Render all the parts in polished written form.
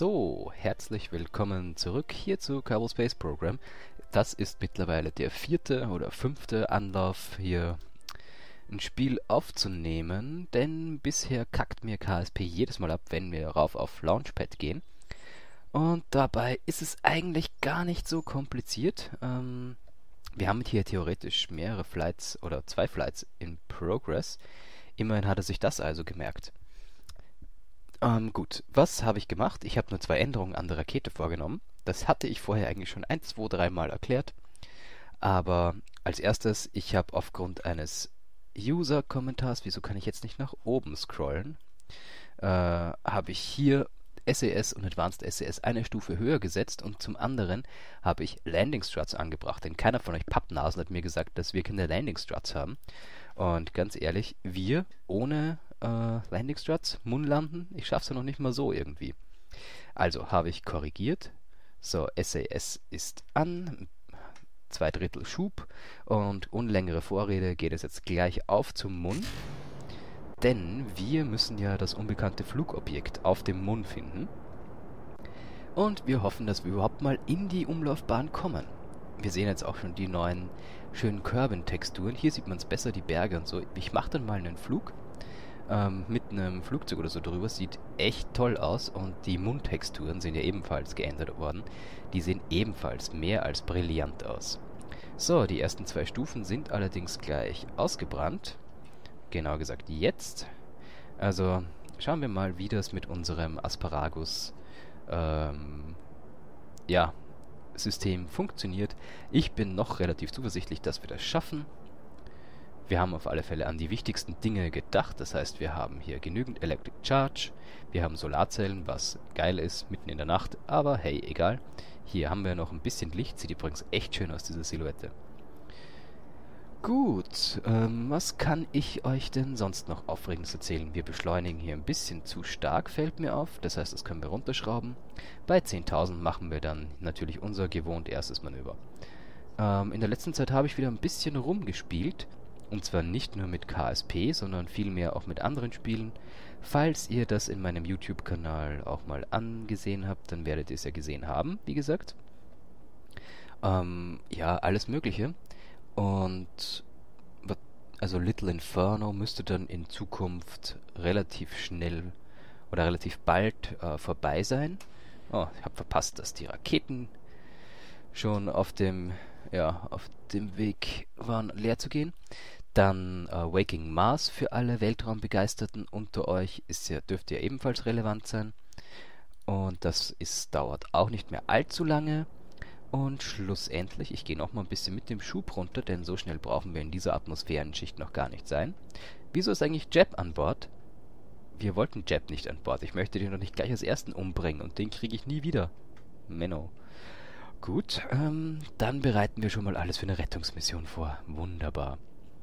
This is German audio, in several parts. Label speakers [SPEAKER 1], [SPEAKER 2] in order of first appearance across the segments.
[SPEAKER 1] So, herzlich willkommen zurück hier zu Kerbal Space Program. Das ist mittlerweile der vierte oder fünfte Anlauf, hier ein Spiel aufzunehmen, denn bisher kackt mir KSP jedes Mal ab, wenn wir rauf auf Launchpad gehen. Und dabei ist es eigentlich gar nicht so kompliziert. Wir haben hier theoretisch mehrere Flights oder 2 Flights in Progress. Immerhin hat er sich das also gemerkt. Gut, was habe ich gemacht? Ich habe nur 2 Änderungen an der Rakete vorgenommen. Das hatte ich vorher eigentlich schon 2, 3 Mal erklärt. Aber als erstes, ich habe aufgrund eines User-Kommentars, wieso kann ich jetzt nicht nach oben scrollen, habe ich hier SAS und Advanced SAS eine Stufe höher gesetzt und zum anderen habe ich Landing Struts angebracht. Denn keiner von euch Pappnasen hat mir gesagt, dass wir keine Landing Struts haben. Und ganz ehrlich, wir ohne Landing Struts, Moonlanden, ich schaff's ja noch nicht mal so irgendwie. Also habe ich korrigiert. So, SAS ist an, 2/3 Schub und ohne längere Vorrede geht es jetzt gleich auf zum Mond. Denn wir müssen ja das unbekannte Flugobjekt auf dem Mond finden. Und wir hoffen, dass wir überhaupt mal in die Umlaufbahn kommen. Wir sehen jetzt auch schon die neuen schönen Kerbin-Texturen. Hier sieht man es besser, die Berge und so. Ich mache dann mal einen Flug mit einem Flugzeug oder so drüber. Sieht echt toll aus und die Mundtexturen sind ja ebenfalls geändert worden. Die sehen ebenfalls mehr als brillant aus. So, die ersten 2 Stufen sind allerdings gleich ausgebrannt. Genau gesagt jetzt. Also schauen wir mal, wie das mit unserem Asparagus ja, System funktioniert. Ich bin noch relativ zuversichtlich, dass wir das schaffen. Wir haben auf alle Fälle an die wichtigsten Dinge gedacht. Das heißt, wir haben hier genügend Electric Charge. Wir haben Solarzellen, was geil ist, mitten in der Nacht. Aber hey, egal. Hier haben wir noch ein bisschen Licht. Sieht übrigens echt schön aus, diese Silhouette. Gut, was kann ich euch denn sonst noch Aufregendes erzählen? Wir beschleunigen hier ein bisschen zu stark, fällt mir auf. Das heißt, das können wir runterschrauben. Bei 10.000 machen wir dann natürlich unser gewohnt erstes Manöver. In der letzten Zeit habe ich wieder ein bisschen rumgespielt. Und zwar nicht nur mit KSP, sondern vielmehr auch mit anderen Spielen. Falls ihr das in meinem YouTube-Kanal auch mal angesehen habt, dann werdet ihr es ja gesehen haben, wie gesagt. Ja, alles Mögliche. Und also Little Inferno müsste dann in Zukunft relativ schnell oder relativ bald vorbei sein. Oh, ich habe verpasst, dass die Raketen schon auf dem Weg waren, leer zu gehen. Dann Waking Mars für alle Weltraumbegeisterten unter euch dürfte ja ebenfalls relevant sein. Und dauert auch nicht mehr allzu lange. Und schlussendlich, ich gehe noch mal ein bisschen mit dem Schub runter, denn so schnell brauchen wir in dieser Atmosphärenschicht noch gar nicht sein. Wieso ist eigentlich Jeb an Bord? Wir wollten Jeb nicht an Bord. Ich möchte den doch nicht gleich als ersten umbringen und den kriege ich nie wieder. Menno. Gut, dann bereiten wir schon mal alles für eine Rettungsmission vor. Wunderbar.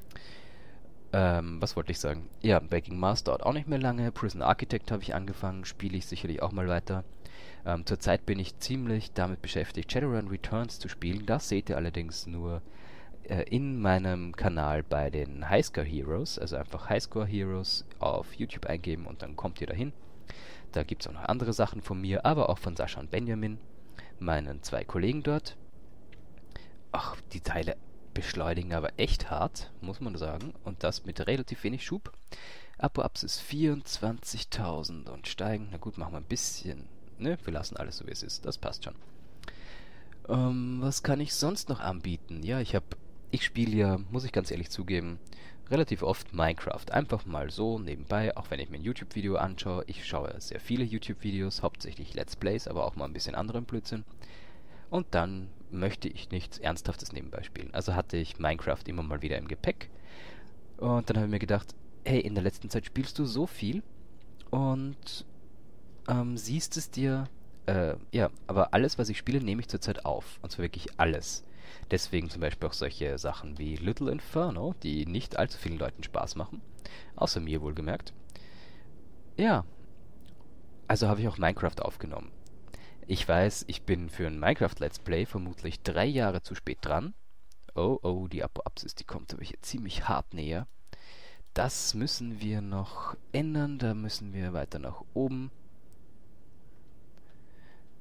[SPEAKER 1] Was wollte ich sagen? Ja, Waking Mars dauert auch nicht mehr lange. Prison Architect habe ich angefangen, spiele ich sicherlich auch mal weiter. Zurzeit bin ich ziemlich damit beschäftigt, Shadowrun Returns zu spielen. Das seht ihr allerdings nur in meinem Kanal bei den Highscore Heroes. Also einfach Highscore Heroes auf YouTube eingeben und dann kommt ihr dahin. Da gibt es auch noch andere Sachen von mir, aber auch von Sascha und Benjamin, meinen 2 Kollegen dort. Ach, die Teile beschleunigen aber echt hart, muss man sagen. Und das mit relativ wenig Schub. Apoapsis 24.000 und steigen. Na gut, machen wir ein bisschen. Ne, wir lassen alles so, wie es ist. Das passt schon. Was kann ich sonst noch anbieten? Ja, ich spiele ja, muss ich ganz ehrlich zugeben, relativ oft Minecraft. Einfach mal so nebenbei, auch wenn ich mir ein YouTube-Video anschaue. Ich schaue sehr viele YouTube-Videos, hauptsächlich Let's Plays, aber auch mal ein bisschen anderen Blödsinn. Und dann möchte ich nichts Ernsthaftes nebenbei spielen. Also hatte ich Minecraft immer mal wieder im Gepäck. Und dann habe ich mir gedacht, hey, in der letzten Zeit spielst du so viel und siehst es dir, ja, aber alles, was ich spiele, nehme ich zurzeit auf. Und zwar wirklich alles. Deswegen zum Beispiel auch solche Sachen wie Little Inferno, die nicht allzu vielen Leuten Spaß machen. Außer mir wohlgemerkt. Ja, also habe ich auch Minecraft aufgenommen. Ich weiß, ich bin für ein Minecraft-Let's Play vermutlich 3 Jahre zu spät dran. Oh, die Apoapsis, die kommt aber hier ziemlich hart näher. Das müssen wir noch ändern, da müssen wir weiter nach oben.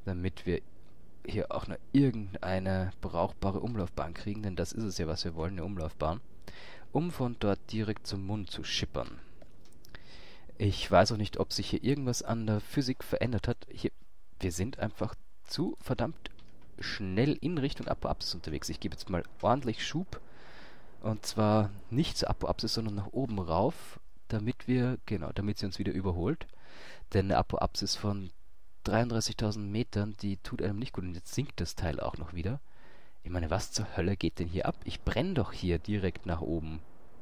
[SPEAKER 1] damit wir hier auch noch irgendeine brauchbare Umlaufbahn kriegen, denn das ist es ja, was wir wollen, eine Umlaufbahn, um von dort direkt zum Mond zu schippern. Ich weiß auch nicht, ob sich hier irgendwas an der Physik verändert hat. Hier, wir sind einfach zu verdammt schnell in Richtung Apoapsis unterwegs. Ich gebe jetzt mal ordentlich Schub. Und zwar nicht zur Apoapsis, sondern nach oben rauf, damit sie uns wieder überholt. Denn eine Apoapsis von 33.000 Metern, die tut einem nicht gut. Und jetzt sinkt das Teil auch noch wieder. Ich meine, was zur Hölle geht denn hier ab? Ich brenne doch hier direkt nach oben.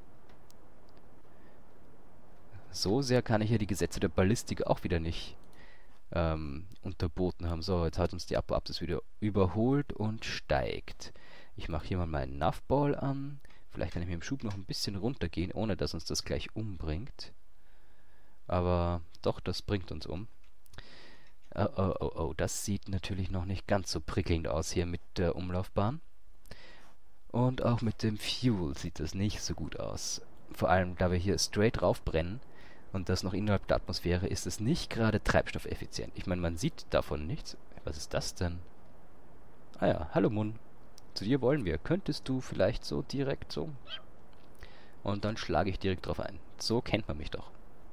[SPEAKER 1] So sehr kann ich ja die Gesetze der Ballistik auch wieder nicht unterboten haben. So, jetzt hat uns die Apoapsis wieder überholt und steigt. Ich mache hier mal meinen Nuffball an. Vielleicht kann ich mit dem Schub noch ein bisschen runtergehen, ohne dass uns das gleich umbringt. Aber doch, das bringt uns um. Oh, das sieht natürlich noch nicht ganz so prickelnd aus hier mit der Umlaufbahn. Und auch mit dem Fuel sieht das nicht so gut aus. Vor allem, da wir hier straight raufbrennen und das noch innerhalb der Atmosphäre, ist es nicht gerade treibstoffeffizient. Ich meine, man sieht davon nichts. Was ist das denn? Ah ja, hallo Mun. Zu dir wollen wir. Könntest du vielleicht so direkt so? Und dann schlage ich direkt drauf ein. So kennt man mich doch.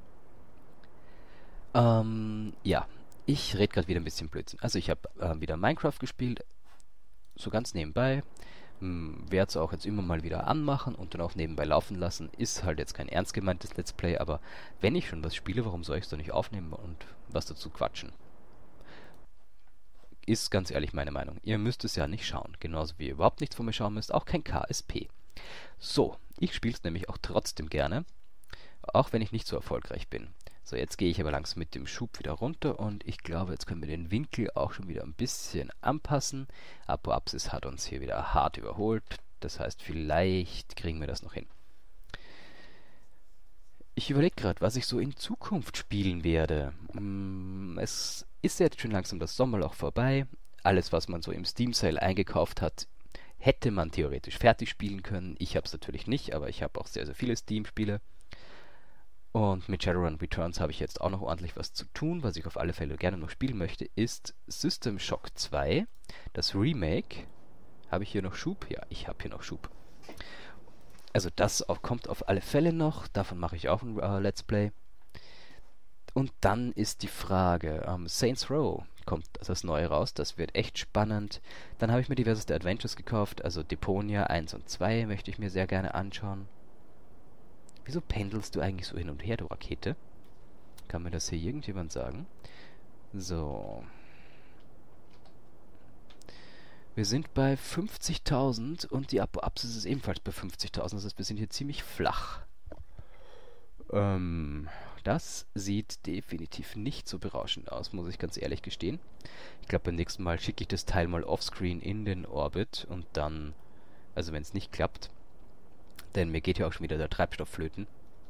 [SPEAKER 1] Ja. Ich rede gerade wieder ein bisschen Blödsinn. Also ich habe wieder Minecraft gespielt. So ganz nebenbei. Werde es auch jetzt immer mal wieder anmachen und dann auch nebenbei laufen lassen. Ist halt jetzt kein ernst gemeintes Let's Play, aber wenn ich schon was spiele, warum soll ich es doch nicht aufnehmen und was dazu quatschen? Ist ganz ehrlich meine Meinung. Ihr müsst es ja nicht schauen. Genauso wie ihr überhaupt nichts von mir schauen müsst. Auch kein KSP. So, ich spiele es nämlich auch trotzdem gerne. Auch wenn ich nicht so erfolgreich bin. So, jetzt gehe ich aber langsam mit dem Schub wieder runter und ich glaube, jetzt können wir den Winkel auch schon wieder ein bisschen anpassen. Apoapsis hat uns hier wieder hart überholt. Das heißt, vielleicht kriegen wir das noch hin. Ich überlege gerade, was ich so in Zukunft spielen werde. Es ist jetzt schon langsam das Sommerloch vorbei. Alles, was man so im Steam Sale eingekauft hat, hätte man theoretisch fertig spielen können. Ich habe es natürlich nicht, aber ich habe auch sehr, sehr viele Steam-Spiele. Und mit Shadowrun Returns habe ich jetzt auch noch ordentlich was zu tun. Was ich auf alle Fälle gerne noch spielen möchte, ist System Shock 2. Das Remake. Habe ich hier noch Schub? Ja, ich habe hier noch Schub. Also das kommt auf alle Fälle noch. Davon mache ich auch ein Let's Play. Und dann ist die Frage, Saints Row kommt das Neue raus. Das wird echt spannend. Dann habe ich mir diverseste Adventures gekauft. Also Deponia 1 und 2 möchte ich mir sehr gerne anschauen. Wieso pendelst du eigentlich so hin und her, du Rakete? Kann mir das hier irgendjemand sagen? So. Wir sind bei 50.000 und die Apoapsis ist ebenfalls bei 50.000. Das heißt, wir sind hier ziemlich flach. Das sieht definitiv nicht so berauschend aus, muss ich ganz ehrlich gestehen. Ich glaube, beim nächsten Mal schicke ich das Teil mal offscreen in den Orbit und dann, also wenn es nicht klappt, denn mir geht ja auch schon wieder der Treibstoff flöten.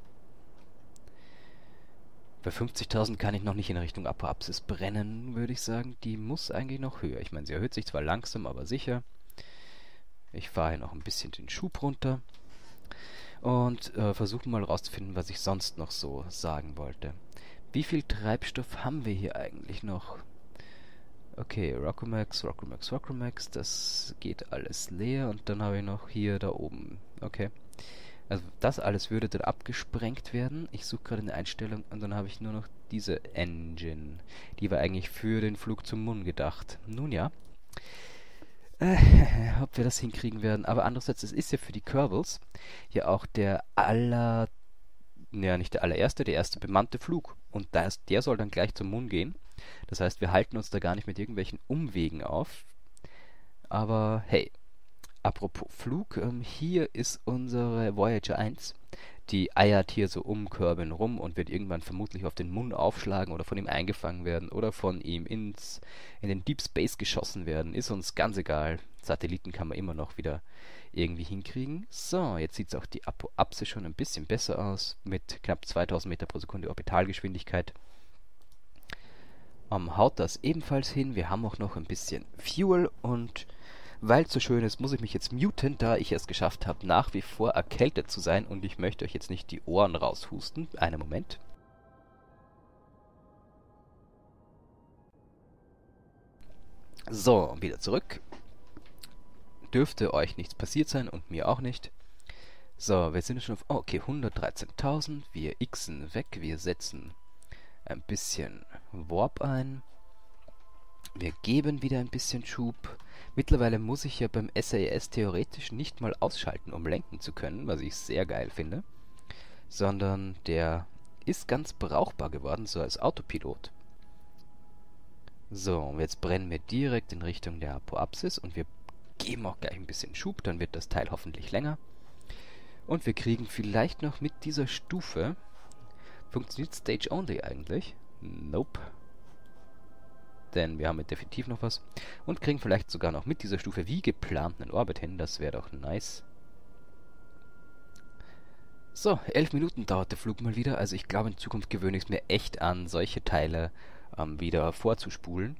[SPEAKER 1] Bei 50.000 kann ich noch nicht in Richtung Apoapsis brennen, würde ich sagen. Die muss eigentlich noch höher. Ich meine, sie erhöht sich zwar langsam, aber sicher. Ich fahre hier noch ein bisschen den Schub runter. Und versuche mal rauszufinden, was ich sonst noch so sagen wollte. Wie viel Treibstoff haben wir hier eigentlich noch? Okay, Rockomax, das geht alles leer. Und dann habe ich noch hier da oben. Okay. Also das alles würde dann abgesprengt werden. Ich suche gerade eine Einstellung und dann habe ich nur noch diese Engine. Die war eigentlich für den Flug zum Mond gedacht. Nun ja. Ob wir das hinkriegen werden. Aber andererseits, es ist ja für die Kerbals ja auch der nicht der allererste, der erste bemannte Flug. Und der soll dann gleich zum Mond gehen. Das heißt, wir halten uns da gar nicht mit irgendwelchen Umwegen auf. Aber hey. Apropos Flug, hier ist unsere Voyager 1. Die eiert hier so um Kerbin rum und wird irgendwann vermutlich auf den Mond aufschlagen oder von ihm eingefangen werden oder von ihm in den Deep Space geschossen werden. Ist uns ganz egal. Satelliten kann man immer noch wieder irgendwie hinkriegen. So, jetzt sieht es auch die Apoapsis schon ein bisschen besser aus. Mit knapp 2000 Meter pro Sekunde Orbitalgeschwindigkeit. Haut das ebenfalls hin. Wir haben auch noch ein bisschen Fuel und weil es so schön ist, muss ich mich jetzt muten, da ich es geschafft habe, nach wie vor erkältet zu sein und ich möchte euch jetzt nicht die Ohren raushusten. Einen Moment. So, wieder zurück. Dürfte euch nichts passiert sein und mir auch nicht. So, wir sind schon auf... Oh, okay, 113.000. Wir xen weg. Wir setzen ein bisschen Warp ein. Wir geben wieder ein bisschen Schub. Mittlerweile muss ich ja beim SAS theoretisch nicht mal ausschalten, um lenken zu können, was ich sehr geil finde. Sondern der ist ganz brauchbar geworden, so als Autopilot. So, und jetzt brennen wir direkt in Richtung der Apoapsis und wir geben auch gleich ein bisschen Schub, dann wird das Teil hoffentlich länger. Und wir kriegen vielleicht noch mit dieser Stufe... Funktioniert Stage Only eigentlich? Nope. Denn wir haben mit definitiv noch was. Und kriegen vielleicht sogar noch mit dieser Stufe wie geplant einen Orbit hin. Das wäre doch nice. So, 11 Minuten dauert der Flug mal wieder. Also ich glaube, in Zukunft gewöhne ich es mir echt an, solche Teile wieder vorzuspulen.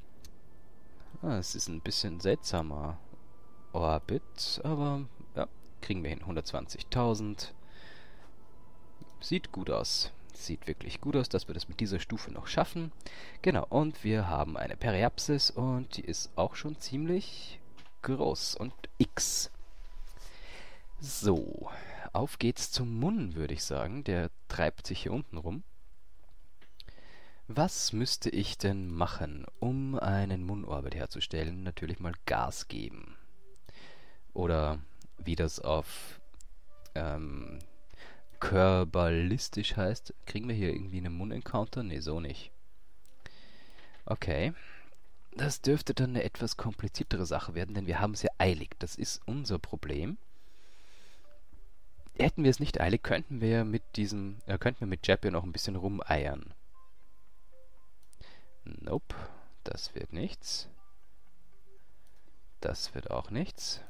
[SPEAKER 1] Es ist ein bisschen seltsamer Orbit, aber ja, kriegen wir hin. 120.000. Sieht gut aus. Sieht wirklich gut aus, dass wir das mit dieser Stufe noch schaffen. Genau, und wir haben eine Periapsis und die ist auch schon ziemlich groß und X. So, auf geht's zum Mun, würde ich sagen. Der treibt sich hier unten rum. Was müsste ich denn machen, um einen Mun-Orbit herzustellen? Natürlich mal Gas geben. Oder wie das auf Kerbalistisch heißt. Kriegen wir hier irgendwie einen Mun-Encounter? Ne, so nicht. Okay. Das dürfte dann eine etwas kompliziertere Sache werden, denn wir haben es ja eilig. Das ist unser Problem. Hätten wir es nicht eilig, könnten wir mit Jap ja noch ein bisschen rumeiern. Nope. Das wird nichts. Das wird auch nichts.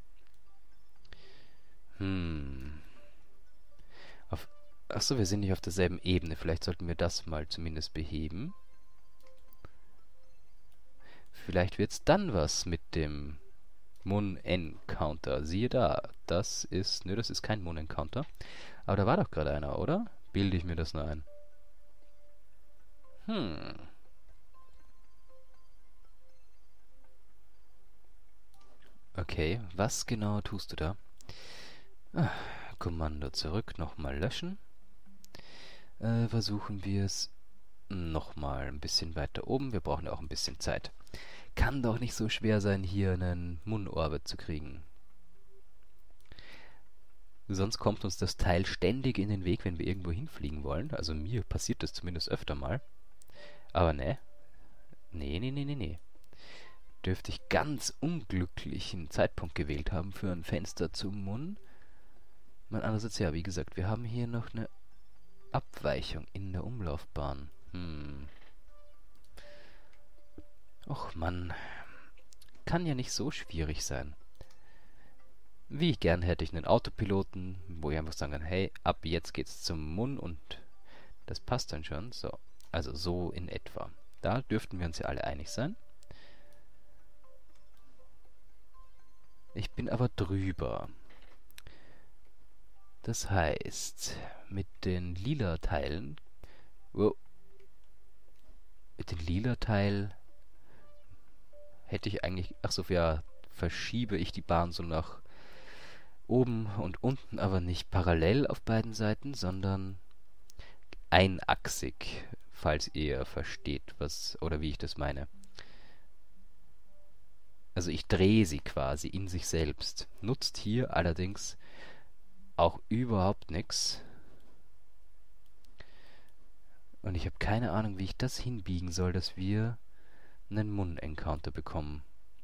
[SPEAKER 1] Achso, wir sind nicht auf derselben Ebene. Vielleicht sollten wir das mal zumindest beheben. Vielleicht wird's dann was mit dem Mun-Encounter. Siehe da, das ist... Nö, das ist kein Mun-Encounter. Aber da war doch gerade einer, oder? Bilde ich mir das nur ein? Okay, was genau tust du da? Kommando zurück, nochmal löschen. Versuchen wir es nochmal ein bisschen weiter oben. Wir brauchen ja auch ein bisschen Zeit. Kann doch nicht so schwer sein, hier einen Mun-Orbit zu kriegen. Sonst kommt uns das Teil ständig in den Weg, wenn wir irgendwo hinfliegen wollen. Also mir passiert das zumindest öfter mal. Aber ne. Nee. Dürfte ich ganz unglücklichen Zeitpunkt gewählt haben für ein Fenster zum Mun. Mal andererseits, ja, wie gesagt, wir haben hier noch eine Abweichung in der Umlaufbahn. Och Mann. Kann ja nicht so schwierig sein. Wie gern hätte ich einen Autopiloten, wo ich einfach sagen kann, hey, ab jetzt geht's zum Mun und das passt dann schon. So, also so in etwa. Da dürften wir uns ja alle einig sein. Ich bin aber drüber. Das heißt, mit den lila Teilen... Mit den lila Teil hätte ich eigentlich... Achso, ja, verschiebe ich die Bahn so nach oben und unten, aber nicht parallel auf beiden Seiten, sondern einachsig, falls ihr versteht, was oder wie ich das meine. Also ich drehe sie quasi in sich selbst. Nutzt hier allerdings auch überhaupt nichts. Und ich habe keine Ahnung, wie ich das hinbiegen soll, dass wir einen Mun-Encounter bekommen.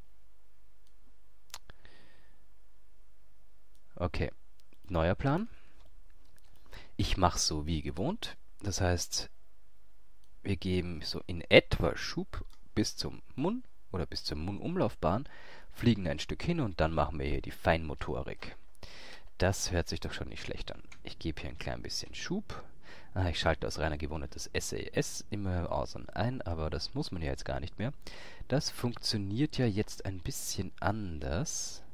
[SPEAKER 1] Okay, neuer Plan. Ich mache so wie gewohnt. Das heißt, wir geben so in etwa Schub bis zum Mun oder bis zur Mun-Umlaufbahn, fliegen ein Stück hin und dann machen wir hier die Feinmotorik. Das hört sich doch schon nicht schlecht an. Ich gebe hier ein klein bisschen Schub. Ich schalte aus reiner Gewohnheit das SAS immer aus und ein, aber das muss man ja jetzt gar nicht mehr. Das funktioniert ja jetzt ein bisschen anders.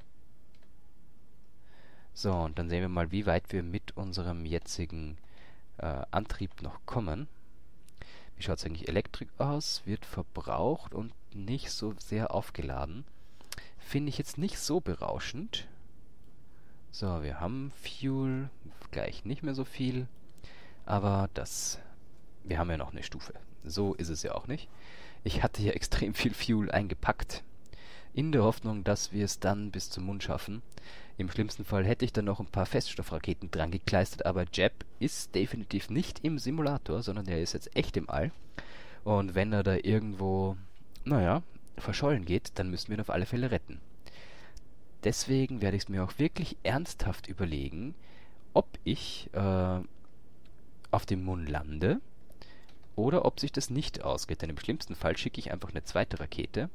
[SPEAKER 1] So, und dann sehen wir mal, wie weit wir mit unserem jetzigen Antrieb noch kommen. Wie schaut es eigentlich elektrisch aus? Wird verbraucht und nicht so sehr aufgeladen. Finde ich jetzt nicht so berauschend. So, wir haben Fuel, gleich nicht mehr so viel, aber wir haben ja noch eine Stufe. So ist es ja auch nicht. Ich hatte hier extrem viel Fuel eingepackt, in der Hoffnung, dass wir es dann bis zum Mond schaffen. Im schlimmsten Fall hätte ich dann noch ein paar Feststoffraketen dran gekleistert, aber Jeb ist definitiv nicht im Simulator, sondern der ist jetzt echt im All. Und wenn er da irgendwo, naja, verschollen geht, dann müssen wir ihn auf alle Fälle retten. Deswegen werde ich es mir auch wirklich ernsthaft überlegen, ob ich auf dem Mond lande oder ob sich das nicht ausgeht. Denn im schlimmsten Fall schicke ich einfach eine zweite Rakete.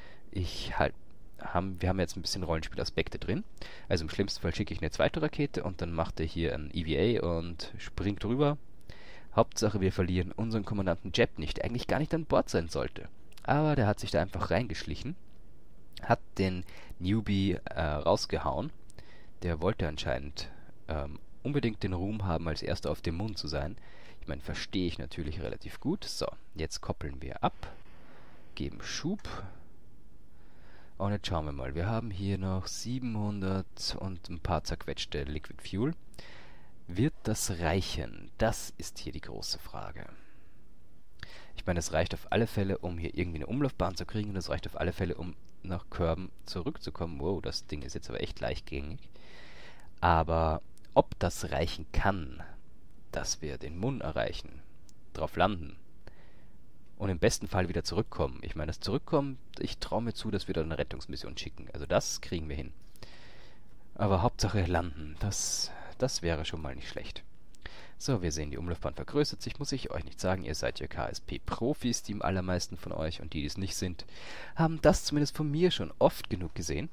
[SPEAKER 1] Wir haben jetzt ein bisschen Rollenspielaspekte drin. Also im schlimmsten Fall schicke ich eine zweite Rakete und dann macht er hier ein EVA und springt rüber. Hauptsache wir verlieren unseren Kommandanten Jeb nicht, der eigentlich gar nicht an Bord sein sollte. Aber der hat sich da einfach reingeschlichen, hat den Newbie rausgehauen. Der wollte anscheinend unbedingt den Ruhm haben, als erster auf dem Mond zu sein. Ich meine, verstehe ich natürlich relativ gut. So, jetzt koppeln wir ab, geben Schub. Und jetzt schauen wir mal. Wir haben hier noch 700 und ein paar zerquetschte Liquid Fuel. Wird das reichen? Das ist hier die große Frage. Ich meine, es reicht auf alle Fälle, um hier irgendwie eine Umlaufbahn zu kriegen. Und es reicht auf alle Fälle, um nach Körben zurückzukommen. Wow, das Ding ist jetzt aber echt leichtgängig. Aber ob das reichen kann, dass wir den Mond erreichen, drauf landen und im besten Fall wieder zurückkommen. Ich meine, das Zurückkommen, ich traue mir zu, dass wir da eine Rettungsmission schicken. Also das kriegen wir hin. Aber Hauptsache landen, das wäre schon mal nicht schlecht. So, wir sehen, die Umlaufbahn vergrößert sich. Muss ich euch nicht sagen, ihr seid ja KSP-Profis, die allermeisten von euch. Und die, die es nicht sind, haben das zumindest von mir schon oft genug gesehen.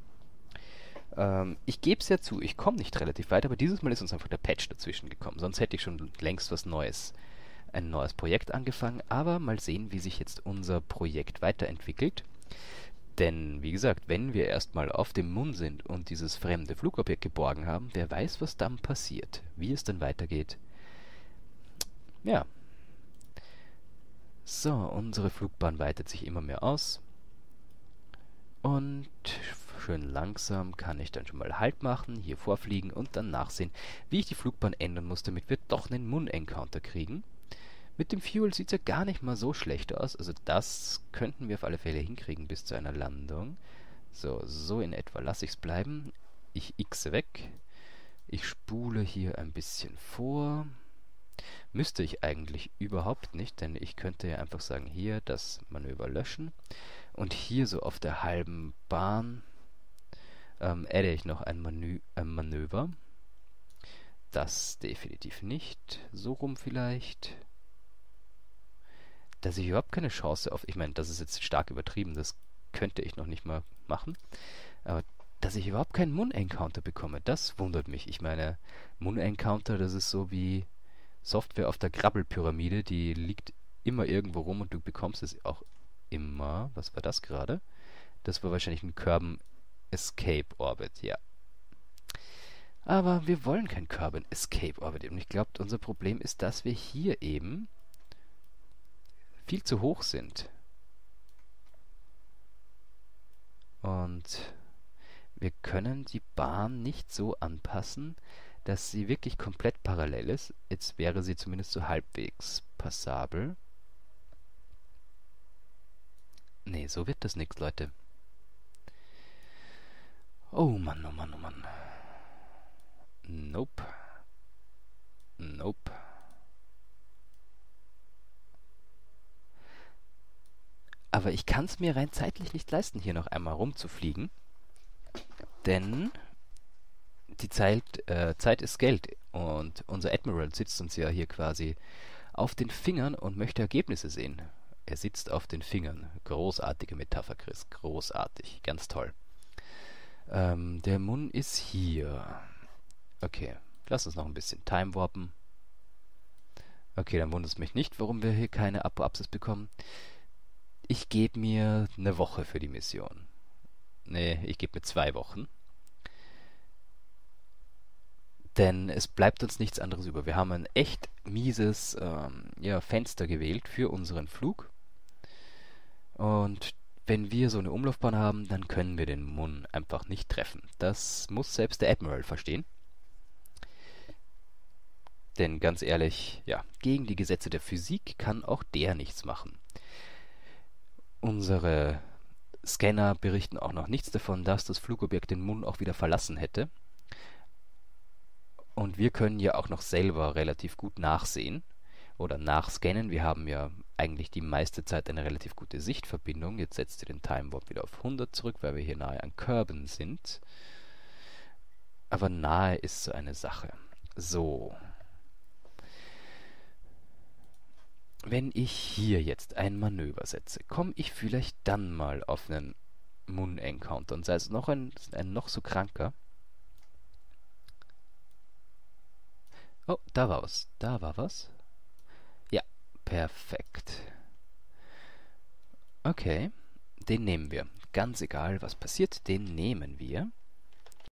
[SPEAKER 1] Ich gebe es ja zu, ich komme nicht relativ weit, aber dieses Mal ist uns einfach der Patch dazwischen gekommen. Sonst hätte ich schon längst ein neues Projekt angefangen. Aber mal sehen, wie sich jetzt unser Projekt weiterentwickelt. Denn, wie gesagt, wenn wir erstmal auf dem Mond sind und dieses fremde Flugobjekt geborgen haben, wer weiß, was dann passiert, wie es dann weitergeht. Ja. So, unsere Flugbahn weitet sich immer mehr aus. Und schön langsam kann ich dann schon mal Halt machen, hier vorfliegen und dann nachsehen, wie ich die Flugbahn ändern muss, damit wir doch einen Moon-Encounter kriegen. Mit dem Fuel sieht es ja gar nicht mal so schlecht aus. Also das könnten wir auf alle Fälle hinkriegen bis zu einer Landung. So in etwa lasse ich es bleiben. Ich xe weg. Ich spule hier ein bisschen vor. Müsste ich eigentlich überhaupt nicht, denn ich könnte ja einfach sagen, hier das Manöver löschen. Und hier so auf der halben Bahn adde ich noch ein Manöver. Das definitiv nicht. So rum vielleicht. Dass ich überhaupt keine Chance auf... Ich meine, das ist jetzt stark übertrieben, das könnte ich noch nicht mal machen. Aber dass ich überhaupt keinen Moon-Encounter bekomme, das wundert mich. Ich meine, Moon-Encounter, das ist so wie Software auf der Krabbelpyramide, die liegt immer irgendwo rum und du bekommst es auch immer. Was war das gerade? Das war wahrscheinlich ein Kerbin Escape Orbit, ja. Aber wir wollen kein Kerbin Escape Orbit. Und ich glaube, unser Problem ist, dass wir hier eben viel zu hoch sind. Und wir können die Bahn nicht so anpassen, dass sie wirklich komplett parallel ist. Jetzt wäre sie zumindest so halbwegs passabel. Nee, so wird das nichts, Leute. Oh Mann, oh Mann, oh Mann. Nope. Nope. Aber ich kann es mir rein zeitlich nicht leisten, hier noch einmal rumzufliegen. Denn die Zeit ist Geld. Und unser Admiral sitzt uns ja hier quasi auf den Fingern und möchte Ergebnisse sehen. Er sitzt auf den Fingern. Großartige Metapher, Chris. Großartig. Ganz toll. Der Mund ist hier. Okay, lass uns noch ein bisschen Time warpen. Okay, dann wundert es mich nicht, warum wir hier keine Apo-Apsis bekommen. Ich gebe mir eine Woche für die Mission. Nee, ich gebe mir 2 Wochen. Denn es bleibt uns nichts anderes über. Wir haben ein echt mieses ja, Fenster gewählt für unseren Flug. Und wenn wir so eine Umlaufbahn haben, dann können wir den Mun einfach nicht treffen. Das muss selbst der Admiral verstehen. Denn ganz ehrlich, ja, gegen die Gesetze der Physik kann auch der nichts machen. Unsere Scanner berichten auch noch nichts davon, dass das Flugobjekt den Mun auch wieder verlassen hätte. Und wir können ja auch noch selber relativ gut nachsehen oder nachscannen. Wir haben ja eigentlich die meiste Zeit eine relativ gute Sichtverbindung. Jetzt setzt ihr den Time Warp wieder auf 100 zurück, weil wir hier nahe an Kerbin sind. Aber nahe ist so eine Sache. So. Wenn ich hier jetzt ein Manöver setze, komme ich vielleicht dann mal auf einen Mun-Encounter und sei es noch ein noch so kranker. Oh, da war was. Da war was. Ja, perfekt. Okay, den nehmen wir. Ganz egal, was passiert, den nehmen wir.